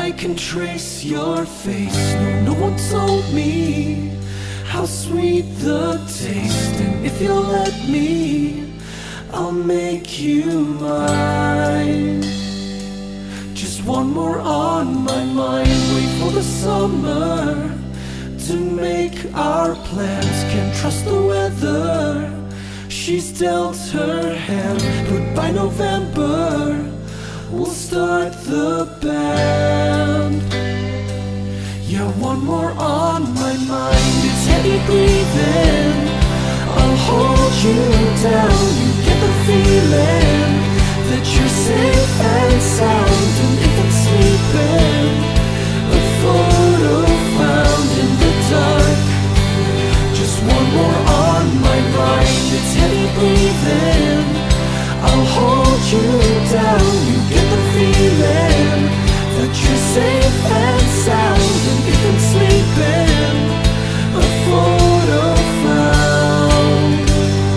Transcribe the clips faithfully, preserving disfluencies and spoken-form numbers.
I can trace your face. No, no one told me how sweet the taste. And if you'll let me, I'll make you mine. Just one more on my mind. Wait for the summer to make our plans. Can't trust the weather, she's dealt her hand. But by November, we'll start the band. Yeah, one more on my mind. It's heavy breathing, I'll hold you down. You get the feeling that you're safe and sound. And if I'm sleeping, a photo found in the dark. Just one more on my mind. It's heavy breathing, I'll hold you down. You get the feeling that you're safe and sound. And if I'm sleeping, a photo found.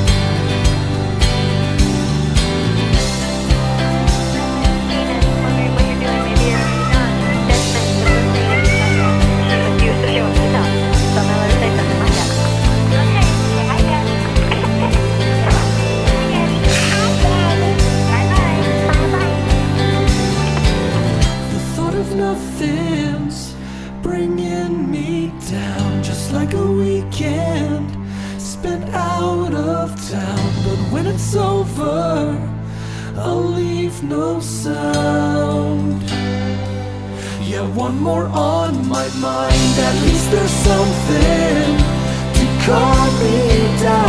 Nothing's bringing me down, just like a weekend spent out of town. But when it's over, I'll leave no sound. Yeah, one more on my mind. At least there's something to calm me down.